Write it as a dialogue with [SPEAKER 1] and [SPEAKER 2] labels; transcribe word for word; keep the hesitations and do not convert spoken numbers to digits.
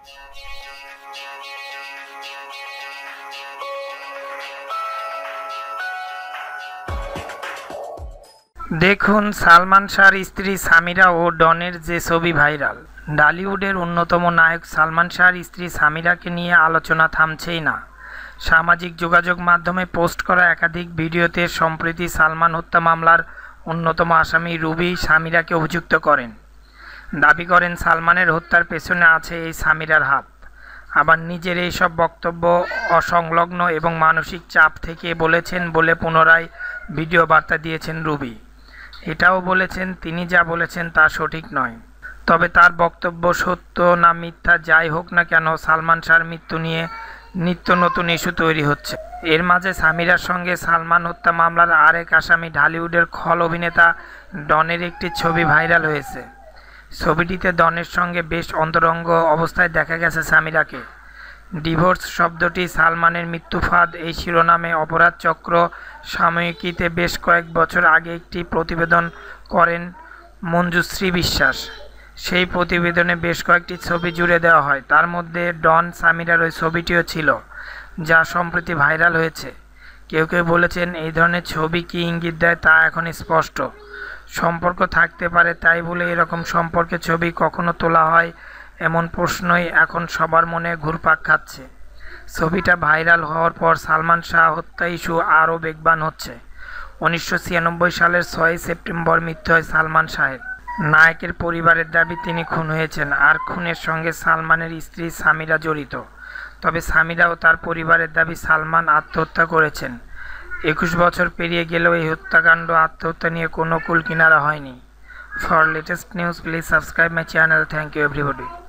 [SPEAKER 1] দেখুন সালমান শাহর স্ত্রী সামিরা ও ডনের যে ছবি ভাইরাল। ঢালিউডের অন্যতম নায়ক সালমান শাহর স্ত্রী সামিরাকে নিয়ে আলোচনা থামছেই না। সামাজিক যোগাযোগ মাধ্যমে পোস্ট করা একাধিক ভিডিওতে সম্প্রতি সালমান হত্যা মামলার অন্যতম আসামি রুবি সামিরাকে অভিযুক্ত করেন। দাবি করেন সালমানের হত্যার পেছনে আছে এই সামিরার হাত। আবার নিজের এইসব বক্তব্য অসংলগ্ন এবং মানসিক চাপ থেকে বলেছেন বলে পুনরায় ভিডিও বার্তা দিয়েছেন রুবি। এটাও বলেছেন তিনি যা বলেছেন তা সঠিক নয়, তবে তার বক্তব্য সত্য না মিথ্যা যাই হোক না কেন সালমান শাহর মৃত্যু নিয়ে নিত্য নতুন ইস্যু তৈরি হচ্ছে। এর মাঝে সামিরার সঙ্গে সালমান হত্যা মামলার আরেক আসামি ঢালিউডের খল অভিনেতা ডনের একটি ছবি ভাইরাল হয়েছে। ছবিটিতে ডনের সঙ্গে বেশ অন্তরঙ্গ অবস্থায় দেখা গেছে সামিরাকে। ডিভোর্স শব্দটি সালমানের মৃত্যুফাঁদ এই শিরোনামে অপরাধ চক্র সাময়িকীতে বেশ কয়েক বছর আগে একটি প্রতিবেদন করেন মঞ্জুশ্রী বিশ্বাস। সেই প্রতিবেদনে বেশ কয়েকটি ছবি জুড়ে দেওয়া হয়, তার মধ্যে ডন সামিরার ওই ছবিটিও ছিল, যা সম্প্রতি ভাইরাল হয়েছে। কেউ কেউ বলেছেন এই ধরনের ছবি কী ইঙ্গিত দেয় তা এখন স্পষ্ট। সম্পর্ক থাকতে পারে তাই বলে এরকম সম্পর্কের ছবি কখনো তোলা হয়, এমন প্রশ্নই এখন সবার মনে ঘুরপাক খাচ্ছে। ছবিটা ভাইরাল হওয়ার পর সালমান শাহ হত্যা ইস্যু আরও বেগবান হচ্ছে। উনিশশো ছিয়ানব্বই সালের ছয়ই সেপ্টেম্বর মৃত্যু হয় সালমান শাহের। নায়কের পরিবারের দাবি তিনি খুন হয়েছেন, আর খুনের সঙ্গে সালমানের স্ত্রী সামিরা জড়িত। তবে সামিরা ও তার পরিবারের দাবি সালমান আত্মহত্যা করেছেন। একুশ বছর পেরিয়ে গেলেও এই হত্যাকাণ্ড আত্মহত্যা নিয়ে কোনো কুল কিনারা হয়নি। For latest news please subscribe my channel. Thank you everybody.